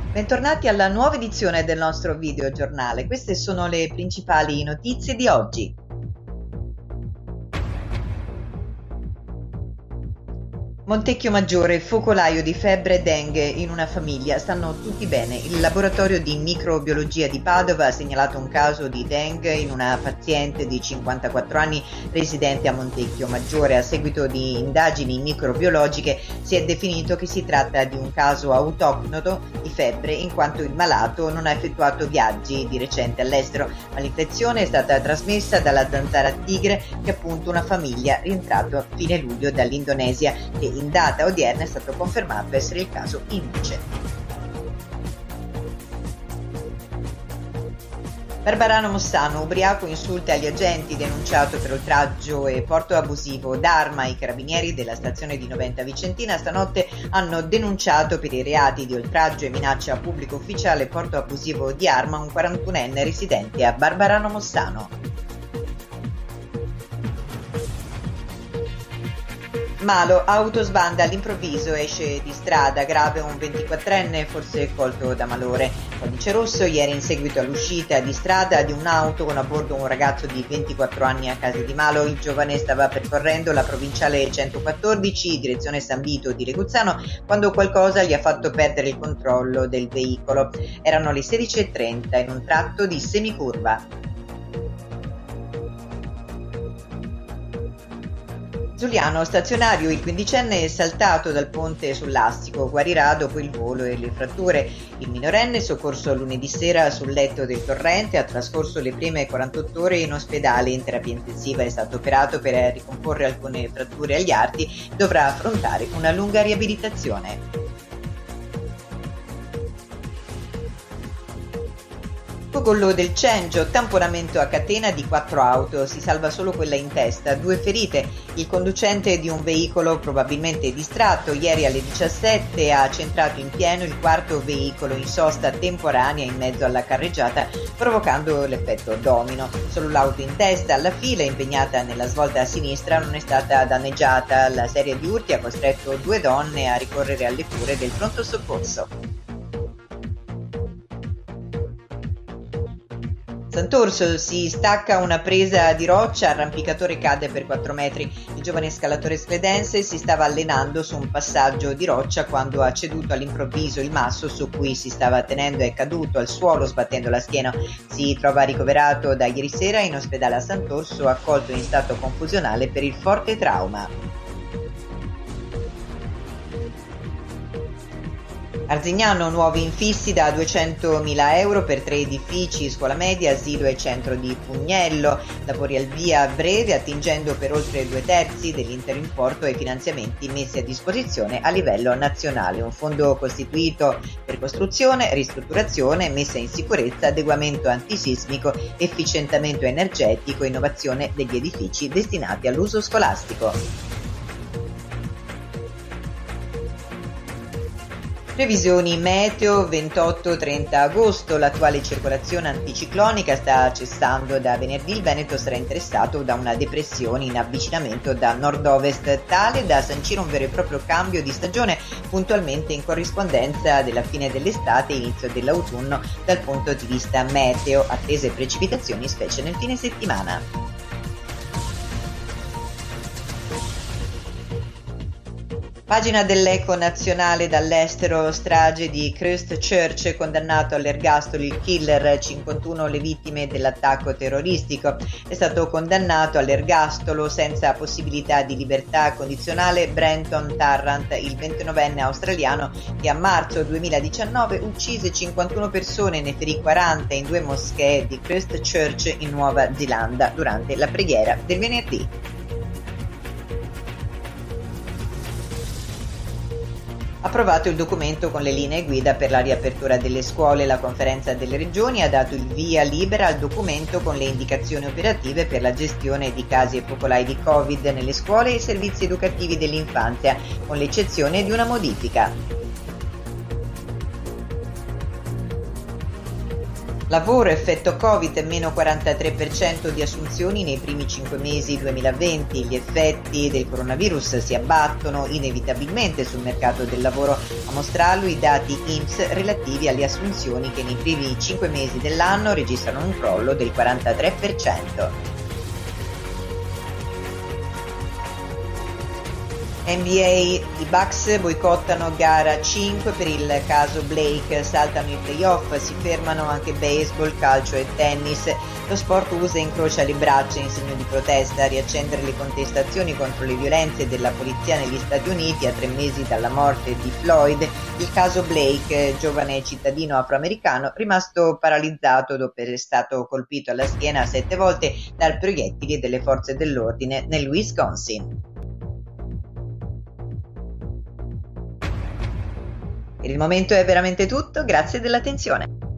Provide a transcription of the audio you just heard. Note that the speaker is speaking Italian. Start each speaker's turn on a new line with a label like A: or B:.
A: Bentornati alla nuova edizione del nostro video giornale. Queste sono le principali notizie di oggi. Montecchio Maggiore, focolaio di febbre e dengue in una famiglia, stanno tutti bene. Il laboratorio di microbiologia di Padova ha segnalato un caso di dengue in una paziente di 54 anni residente a Montecchio Maggiore. A seguito di indagini microbiologiche si è definito che si tratta di un caso autoctono di febbre in quanto il malato non ha effettuato viaggi di recente all'estero, ma l'infezione è stata trasmessa dalla zanzara tigre, che è appunto una famiglia rientrato a fine luglio dall'Indonesia, che in data odierna è stato confermato essere il caso indice. Barbarano Mossano, ubriaco, insulta gli agenti, denunciato per oltraggio e porto abusivo d'arma. I carabinieri della stazione di Noventa Vicentina stanotte hanno denunciato per i reati di oltraggio e minaccia a pubblico ufficiale e porto abusivo di arma un 41enne residente a Barbarano Mossano. Malo, autosbanda all'improvviso, esce di strada, grave un 24enne, forse colto da malore. Codice rosso, ieri in seguito all'uscita di strada di un'auto con a bordo un ragazzo di 24 anni a casa di Malo. Il giovane stava percorrendo la provinciale 114, direzione San Vito di Reguzzano, quando qualcosa gli ha fatto perdere il controllo del veicolo. Erano le 16:30 in un tratto di semicurva. Giuliano, stazionario, il quindicenne è saltato dal ponte sull'Astico, guarirà dopo il volo e le fratture. Il minorenne, soccorso lunedì sera sul letto del torrente, ha trascorso le prime 48 ore in ospedale in terapia intensiva, è stato operato per ricomporre alcune fratture agli arti, dovrà affrontare una lunga riabilitazione. Cogollo del Cengio, tamponamento a catena di 4 auto, si salva solo quella in testa, 2 ferite. Il conducente di un veicolo probabilmente distratto ieri alle 17 ha centrato in pieno il quarto veicolo in sosta temporanea in mezzo alla carreggiata, provocando l'effetto domino. Solo l'auto in testa alla fila, impegnata nella svolta a sinistra, non è stata danneggiata. La serie di urti ha costretto 2 donne a ricorrere alle cure del pronto soccorso. Sant'Orso, si stacca una presa di roccia, arrampicatore cade per 4 metri. Il giovane scalatore scledense si stava allenando su un passaggio di roccia quando ha ceduto all'improvviso il masso su cui si stava tenendo, è caduto al suolo sbattendo la schiena. Si trova ricoverato da ieri sera in ospedale a Sant'Orso, accolto in stato confusionale per il forte trauma. Arzignano, nuovi infissi da 200.000 euro per 3 edifici, scuola media, asilo e centro di Pugnello. Lavori al via a breve, attingendo per oltre 2/3 dell'intero importo ai finanziamenti messi a disposizione a livello nazionale. Un fondo costituito per costruzione, ristrutturazione, messa in sicurezza, adeguamento antisismico, efficientamento energetico e innovazione degli edifici destinati all'uso scolastico. Previsioni meteo 28-30 agosto, l'attuale circolazione anticiclonica sta cessando da venerdì. Il Veneto sarà interessato da una depressione in avvicinamento da nord-ovest, tale da sancire un vero e proprio cambio di stagione puntualmente in corrispondenza della fine dell'estate e inizio dell'autunno dal punto di vista meteo, attese precipitazioni specie nel fine settimana. Pagina dell'Eco nazionale dall'estero, strage di Christchurch, condannato all'ergastolo il killer, 51 le vittime dell'attacco terroristico. È stato condannato all'ergastolo senza possibilità di libertà condizionale Brenton Tarrant, il 29enne australiano che a marzo 2019 uccise 51 persone e ne ferì 40 in 2 moschee di Christchurch in Nuova Zelanda durante la preghiera del venerdì. Approvato il documento con le linee guida per la riapertura delle scuole, la Conferenza delle Regioni ha dato il via libera al documento con le indicazioni operative per la gestione di casi e focolai di Covid nelle scuole e servizi educativi dell'infanzia, con l'eccezione di una modifica. Lavoro, effetto Covid, meno 43% di assunzioni nei primi 5 mesi 2020. Gli effetti del coronavirus si abbattono inevitabilmente sul mercato del lavoro, a mostrarlo i dati INPS relativi alle assunzioni che nei primi 5 mesi dell'anno registrano un crollo del 43%. NBA, i Bucks boicottano gara 5 per il caso Blake, saltano i playoff, si fermano anche baseball, calcio e tennis. Lo sport USA incrocia le braccia in segno di protesta a riaccendere le contestazioni contro le violenze della polizia negli Stati Uniti a 3 mesi dalla morte di Floyd. Il caso Blake, giovane cittadino afroamericano rimasto paralizzato dopo essere stato colpito alla schiena 7 volte da proiettili delle forze dell'ordine nel Wisconsin. Per il momento è veramente tutto, grazie dell'attenzione.